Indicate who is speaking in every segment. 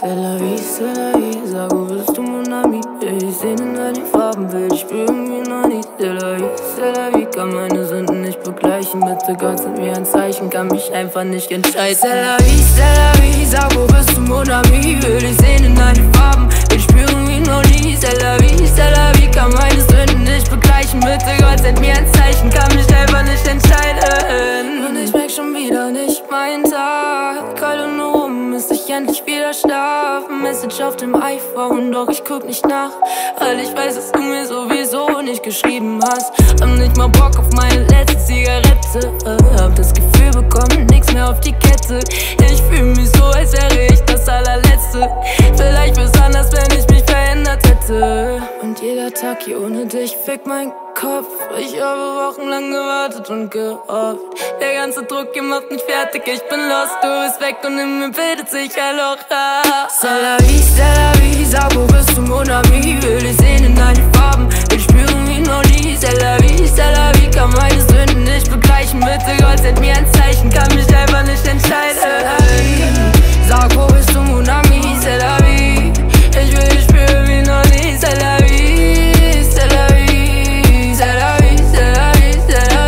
Speaker 1: C'est la vie, sag, wo bist du, mon Ami? Will ich sehen in all den Farben, will ich spüren wie noch nie. C'est la vie, kann meine Sünden nicht begleichen. Bitte Gott, send mir ein Zeichen, kann mich einfach nicht entscheiden. C'est la vie, sag, wo bist du, mon Ami? Will ich sehen in all den Farben, will ich spüren wie noch nie. C'est la vie, kann meine Sünden nicht begleichen. Bitte Gott, send mir ein Zeichen, kann mich einfach nicht entscheiden. Und ich merk schon wieder nicht mein Tag, kalt und nur rum, müsste ich endlich wieder schlafen. Message auf dem iPhone, doch ich guck nicht nach, weil ich weiß, dass du mir sowieso nicht geschrieben hast. Hab nicht mal Bock auf meine letzte Zigarette, hab das Gefühl bekommen, nix mehr auf die Kette. Ich fühl mich so, als wäre ich das allerletzte. Vielleicht wär's anders, wenn ich mich verändert hätte. Und jeder Tag hier ohne dich fickt mein Kopf. Ich habe wochenlang gewartet und gehofft. Der ganze Druck hier macht mich fertig, ich bin lost. Du bist weg und in mir bildet sich ein Loch. C'est la vie, sag, wo bist du, mon Ami? Will ich sehen in deinen Farben, will spüren wie noch nie. C'est la vie, kann meine Sünden nicht begleichen. Bitte Gott, send mir ein Zeichen, kann mich einfach nicht entscheiden. C'est la vie, sag, wo bist du, mon Ami? C'est la vie, ich will dich spüren wie noch nie. C'est la vie, c'est la vie, c'est la vie, c'est la vie, c'est la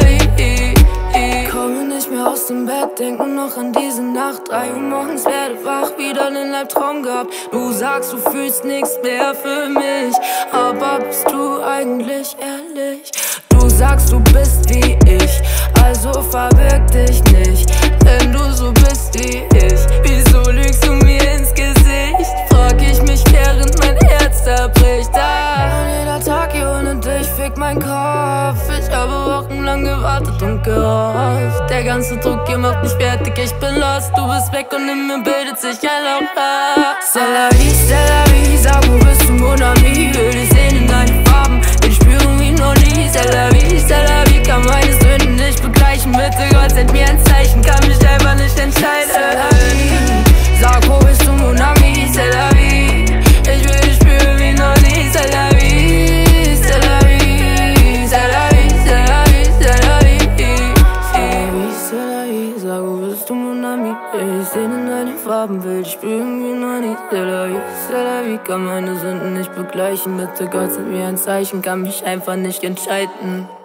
Speaker 1: vie. Komme nicht mehr aus dem Bett, denk nur noch an diese Nacht. 3 Uhr morgens werde wach, wieder einen Albtraum gehabt. Du sagst, du fühlst nichts mehr für mich, aber bist du eigentlich ehrlich? Du sagst, du bist wie ich, also verbirg dich nicht. Wenn du so bist wie ich, wieso lügst du mir ins Gesicht? Frag ich mich, während mein Herz zerbricht. Und jeder Tag hier ohne dich fickt mein Kopf. Ich habe wochenlang gewartet und gehofft. Der ganze Druck hier macht mich fertig, ich bin lost. Du bist weg und in mir bildet sich ein Loch. C'est la vie, sag, wo bist du, mon Ami? Will dich sehen in deinen Farben, will spüren wie noch nie. C'est la vie, kann meine Sünden nicht begleichen. Bitte Gott, send mir ein Zeichen, kann mich einfach nicht entscheiden. C'est la vie, sag, wo bist du, mon Ami? C'est la vie, ich will dich spüren wie noch nie. C'est la vie, c'est la vie, c'est la vie, c'est la vie, c'est la vie. C'est la vie, sag, wo bist du, mon Ami? Will ich sehen in deinen Farben, will dich spüren wie noch nie. C'est la vie, kann meine Sünden nicht begleichen. Bitte Gott, send mir ein Zeichen, kann mich einfach nicht entscheiden.